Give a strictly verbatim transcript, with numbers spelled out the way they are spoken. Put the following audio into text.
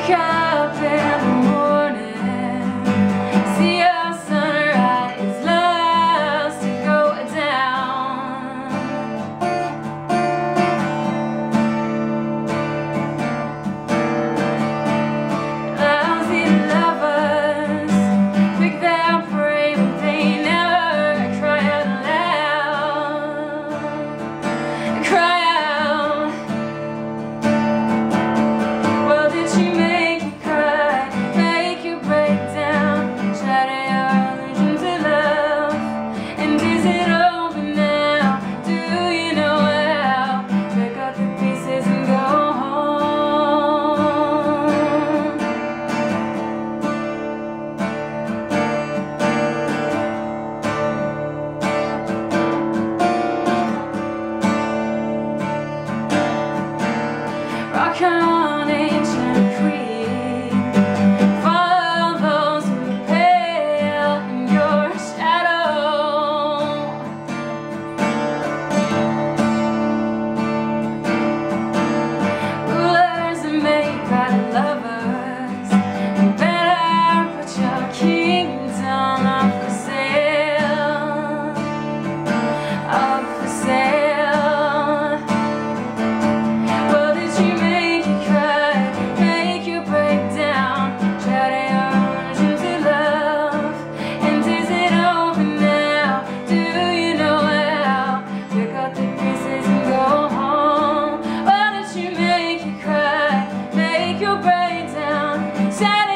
Wake up in the morning, see a sunrise, loves to go down. Lousy lovers pick their prey, but they never cry out loud. Cry out. Well, did she make you cry, make you break down, shatter your illusions of love? And is it over now? Do you know how? Pick up the pieces and go home. Rock on ancient creed, follow those who pale in your shadow. Rulers are made by lovers, you better put your kingdom up for sale, up for sale. Well, did she make you cry, make you break down, shatter your illusions of love? And is it over now? Do you know how? Pick up the pieces and go home. Well, did she make you cry, make you break down, shatter